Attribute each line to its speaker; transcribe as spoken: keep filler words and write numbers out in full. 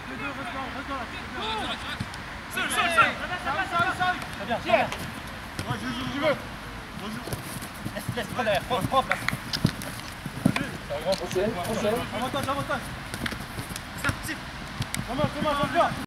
Speaker 1: les deux, reste là, reste là.
Speaker 2: Seul, seul, seul.
Speaker 3: Très bien, Pierre.
Speaker 1: Ouais, je joue, je veux.
Speaker 3: Laisse, laisse, prends derrière, prends, prends place.
Speaker 1: Prochaine, prochaine. Avantage, avantage. C'est parti. Comment, comment,